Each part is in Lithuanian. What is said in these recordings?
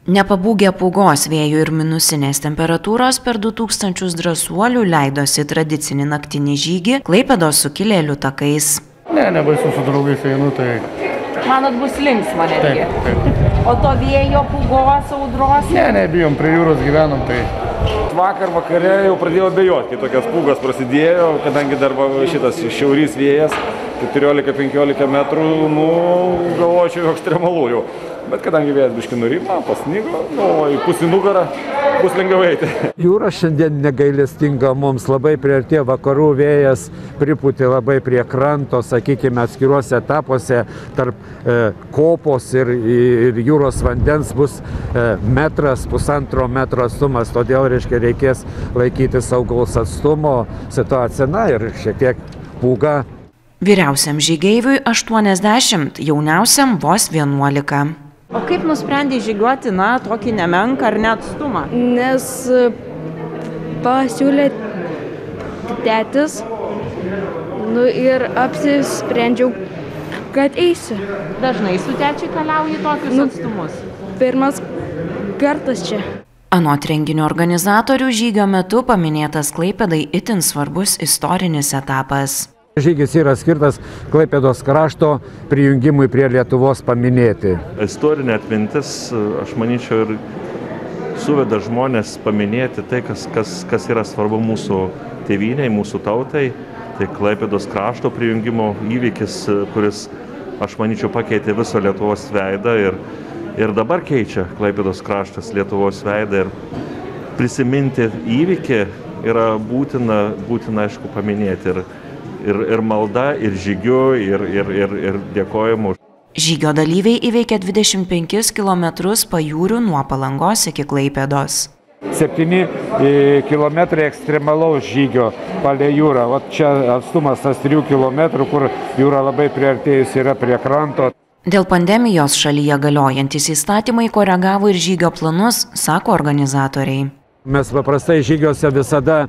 Nepabūgę pūgos, vėjų ir minusinės temperatūros per 2000 drąsuolių leidosi tradicinį naktinį žygį Klaipėdos sukilėlių takais. Nebaisu, su draugais einu, tai... Manot, bus linksma netgi? Taip. O to vėjo, pūgos, audros? Nebijom, prie jūros gyvenom, tai... Vakar vakare jau pradėjau abejoti, kai tokias pūgas prasidėjo, kadangi dar šitas šiaurys vėjas, 14-15 metrų, galvočiau, ekstremalu jau. Bet kadangi vėjas biškį nurimo, pasnigo, į pusį nugarą bus lengviau eiti. Jūra šiandien negailestinga mums, labai priartėjo vakarų vėjas, pripūtė labai prie kranto, sakykime, atskiruose etapuose tarp kopos ir jūros vandens bus metras, pusantro metro atstumas, todėl reikės laikyti saugaus atstumo situaciją, ir šiek tiek pūga. Vyriausiam žygeiviui 80, jauniausiam vos 11. O kaip nusprendė žygiuoti, tokį nemenką ar net atstumą? Nes pasiūlė tėtis, ir apsisprendžiau, kad eisiu. Dažnai su tėčiu keliauji tokius atstumus? Pirmas kartas čia. Anot renginio organizatorių, žygio metu paminėtas Klaipėdai itin svarbus istorinis etapas. Žygis yra skirtas Klaipėdos krašto prijungimui prie Lietuvos paminėti. Istorinė atmintis, aš manyčiau, ir suveda žmonės paminėti tai, kas yra svarbu mūsų tėvynei, mūsų tautai. Tai Klaipėdos krašto prijungimo įvykis, kuris, aš manyčiau, pakeitė viso Lietuvos veidą ir dabar keičia Klaipėdos kraštas Lietuvos veidą. Ir prisiminti įvykį yra būtina, aišku, paminėti. Ir malda, ir žygiu, ir dėkojimu. Žygio dalyviai įveikė 25 km pajūrių nuo Palangos iki Klaipėdos. 7 kilometrai ekstremalaus žygio palei jūrą. O čia atstumas tas 3 kilometrų, kur jūra labai priartėjus yra prie kranto. Dėl pandemijos šalyje galiojantis įstatymai koregavo ir žygio planus, sako organizatoriai. Mes paprastai žygiuose visada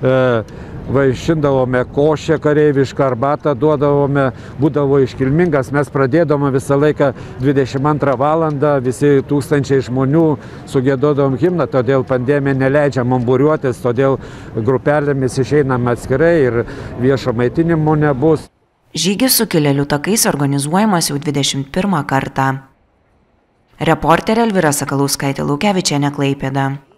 vaišindavome košę kareivišką, arbatą duodavome, būdavo iškilmingas. Mes pradėdavome visą laiką 22 valandą, visi tūkstančiai žmonių sugiedodavom himną, todėl pandemija neleidžia mum būriuotis, todėl grupelėmis išeiname atskirai ir viešo maitinimo nebus. Žygis sukilėlių takais organizuojamas jau 21 kartą. Reporterė Elvyra Sakalauskaitė Lukevičienė, Klaipėda.